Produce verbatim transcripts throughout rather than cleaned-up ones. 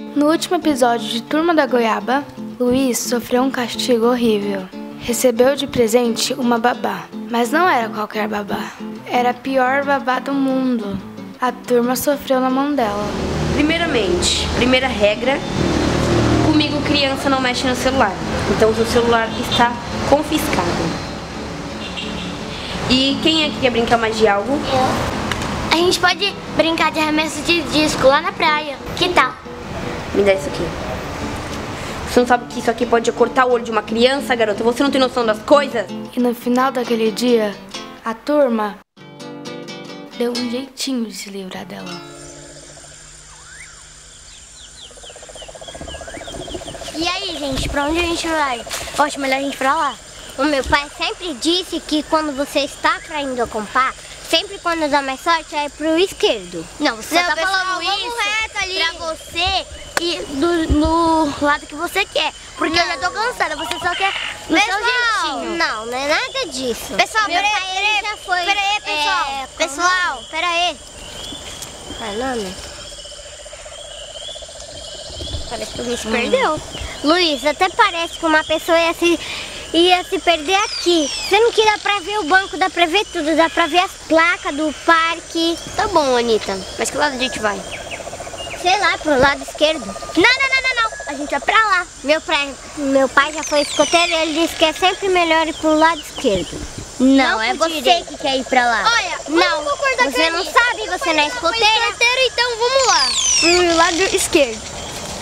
No último episódio de Turma da Goiaba, Luiz sofreu um castigo horrível. Recebeu de presente uma babá, mas não era qualquer babá. Era a pior babá do mundo. A turma sofreu na mão dela. Primeiramente, primeira regra, comigo criança não mexe no celular. Então o seu celular está confiscado. E quem é que quer brincar mais de algo? Eu. A gente pode brincar de arremesso de disco lá na praia. Que tal? Me dá isso aqui. Você não sabe que isso aqui pode cortar o olho de uma criança, garota? Você não tem noção das coisas? E no final daquele dia, a turma deu um jeitinho de se livrar dela. E aí, gente, pra onde a gente vai? Acho melhor a gente ir pra lá. O meu pai sempre disse que quando você está traindo com o pá, sempre quando dá mais sorte é pro esquerdo. Não, você não, tá pessoal, falando isso reto ali pra você ir do, do lado que você quer. Porque não. Eu já tô cansada, você só quer no pessoal, seu jeitinho. Não, não é nada disso. Pessoal, meu peraí, pai, peraí, já foi. Peraí, pessoal. É, pessoal, peraí. Qual é o nome? Parece que o Luiz hum. perdeu. Luiz, até parece que uma pessoa ia se... ia se perder aqui. Sendo que dá pra ver o banco, dá pra ver tudo, dá pra ver as placas do parque. Tá bom, Anitta, mas que lado a gente vai? Sei lá, pro lado esquerdo. Não, não, não, não, não. A gente vai pra lá. Meu pai, meu pai já foi escoteiro e ele disse que é sempre melhor ir pro lado esquerdo. Não, não é você direito. Que quer ir pra lá. Olha, não, você não sabe, você não é escoteira. escoteira. Então vamos lá, pro lado esquerdo.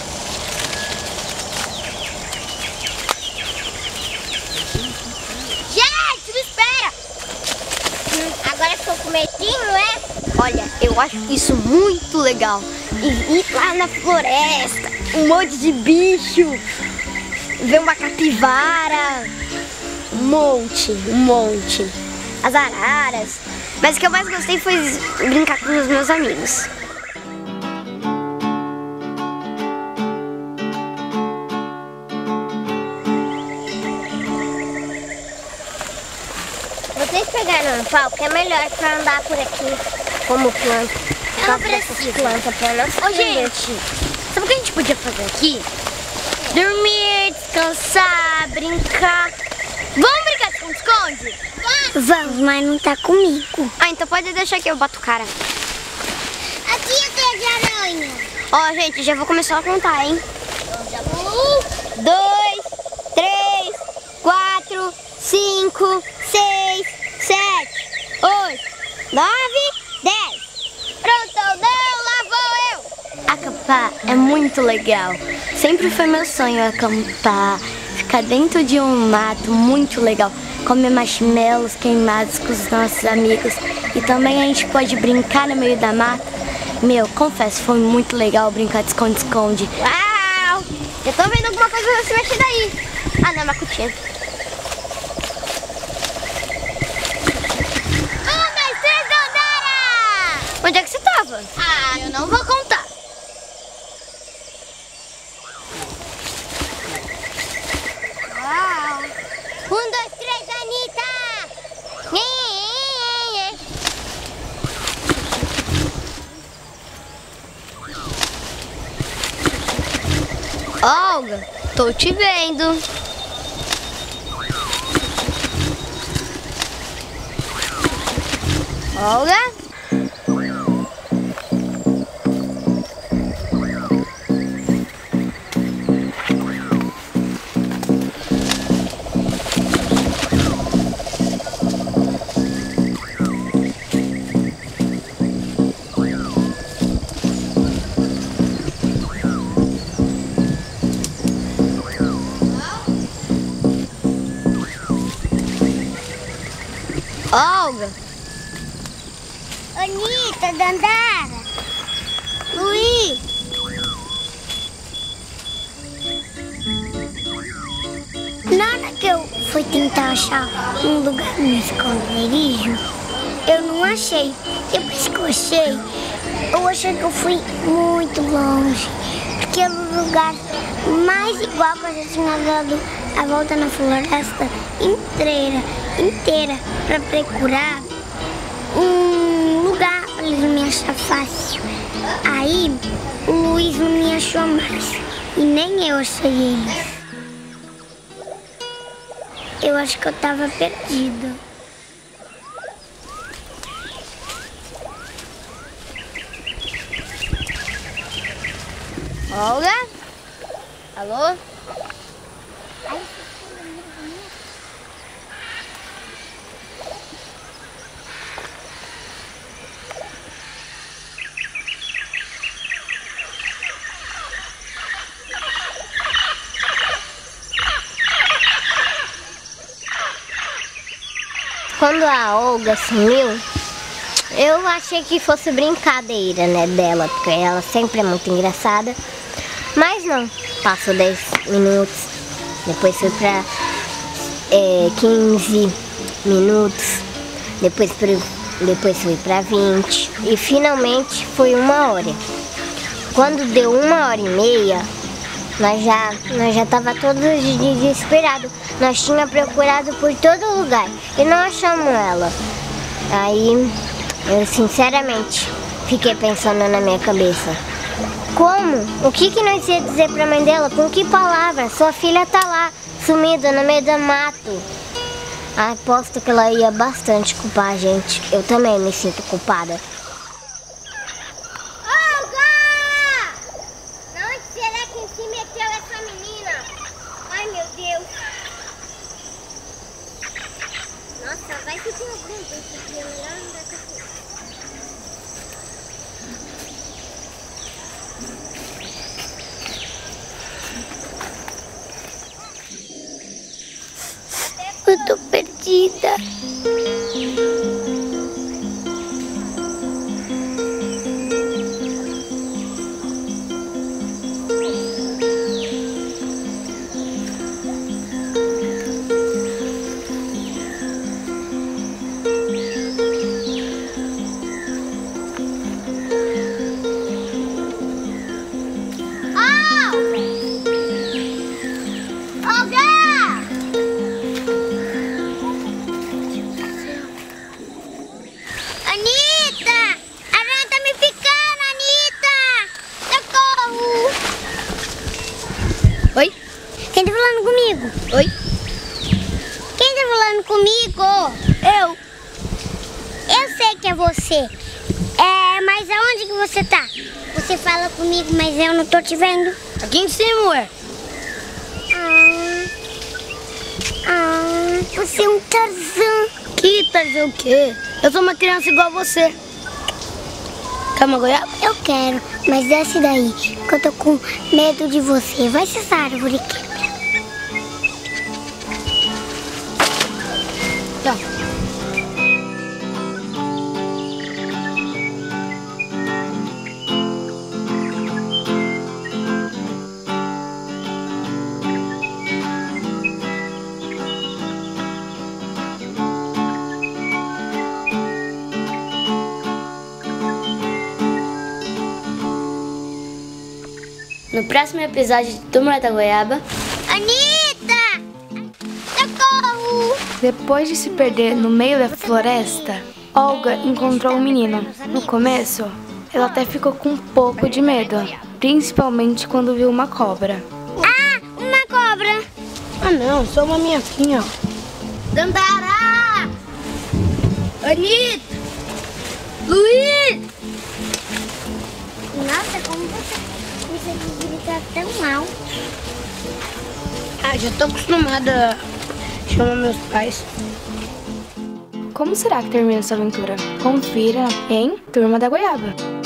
Agora ficou com medinho, é? Olha, eu acho isso muito legal. E ir lá na floresta, um monte de bicho, ver uma capivara, um monte, um monte. As araras. Mas o que eu mais gostei foi brincar com os meus amigos. Vocês pegaram um pau, que é melhor pra andar por aqui como planta. Eu não preciso. Planta pra nós. Ô, gente, sabe o que a gente podia fazer aqui? Dormir, descansar, brincar. Vamos brincar de esconde-esconde? Vamos, mas não tá comigo. Ah, então pode deixar que eu boto o cara. Aqui eu tenho de aranha. Ó, gente, já vou começar a contar, hein? Um, dois, três, quatro, cinco, seis, sete, oito, nove, dez. Pronto, não, lá vou eu. Acampar é muito legal. Sempre foi meu sonho acampar, ficar dentro de um mato muito legal, comer marshmallows queimados com os nossos amigos. E também a gente pode brincar no meio da mata. Meu, confesso, foi muito legal brincar de esconde-esconde. Uau! Eu tô vendo alguma coisa se mexer daí. Ah, não, é uma cutinha. Onde é que você tava? Ah, eu não vou contar. Uau. Um, dois, três, Anitta! Olga, tô te vendo. Olga? Olga! Anitta, Dandara! Luiz! Na hora que eu fui tentar achar um lugar no esconderijo, eu não achei. Depois que eu achei, eu achei que eu fui muito longe. Porque era o lugar mais igual que eu já tinha dado a volta na floresta inteira, inteira, para procurar um lugar para eles me achar fácil. Aí o Luiz não me achou. achou mais. E nem eu achei eles. Eu acho que eu tava perdida. Olga? Alô? Quando a Olga sumiu, eu achei que fosse brincadeira, né, dela, porque ela sempre é muito engraçada. Mas não, passou dez minutos, depois foi pra é, quinze minutos, depois, pra, depois foi pra vinte e finalmente foi uma hora. Quando deu uma hora e meia, nós já, nós já tava todos desesperados. Nós tínhamos procurado por todo lugar e não achamos ela. Aí, eu sinceramente fiquei pensando na minha cabeça. Como? O que que nós ia dizer pra mãe dela? Com que palavra? Sua filha tá lá, sumida no meio do mato. Aposto que ela ia bastante culpar a gente. Eu também me sinto culpada. Olga! Onde será que se meteu essa menina? Ai, meu Deus. Nossa, vai que tem algum desse aqui. É melhor não dar café. Eu tô perdida. Oi? Quem tá falando comigo? Oi? Quem tá falando comigo? Eu. Eu sei que é você. É, mas aonde que você tá? Você fala comigo, mas eu não tô te vendo. Aqui em cima, ué. Ah, ah, você é um Tarzan. Que Tarzan o quê? Eu sou uma criança igual a você. Quer uma goiaba? Eu quero, mas desce daí, que eu tô com medo de você. Vai se essa árvore quebra. Tá. No próximo episódio de Turma da Goiaba... Anitta! Socorro! Depois de se perder no meio da floresta, Olga encontrou um menino. No começo, ela até ficou com um pouco de medo, principalmente quando viu uma cobra. Ah, uma cobra! Ah não, só uma minhoquinha. Dandara! Anitta! Luiz! Nossa, como você... Você grita tão alto. Ah, já tô acostumada a chamar meus pais. Como será que termina essa aventura? Confira em Turma da Goiaba.